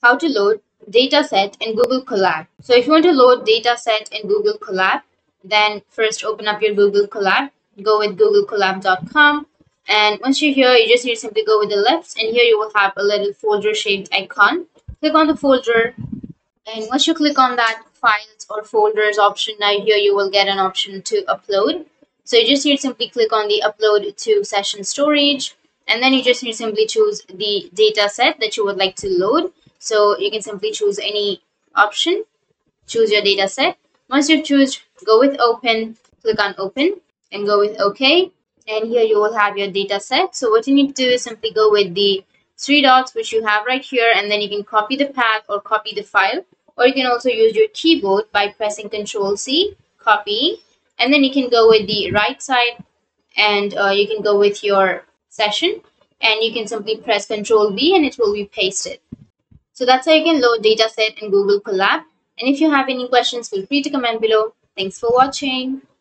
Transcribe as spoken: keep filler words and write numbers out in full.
how to load Dataset in Google Colab. So if you want to load Dataset in Google Colab, then first open up your Google Colab, go with google colab dot com, and once you're here, you just need to simply go with the left, and here you will have a little folder shaped icon. Click on the folder, and once you click on that files or folders option, now here you will get an option to upload. So you just need to simply click on the upload to session storage, and then you just need to simply choose the data set that you would like to load. So you can simply choose any option, choose your data set. Once you choose, go with open, click on open and go with OK. And here you will have your data set. So what you need to do is simply go with the three dots which you have right here, and then you can copy the path or copy the file, or you can also use your keyboard by pressing control C, copy, and then you can go with the right side, and uh, you can go with your session, and you can simply press control V and it will be pasted. So that's how you can load Dataset in Google Colab. And if you have any questions, feel free to comment below. Thanks for watching.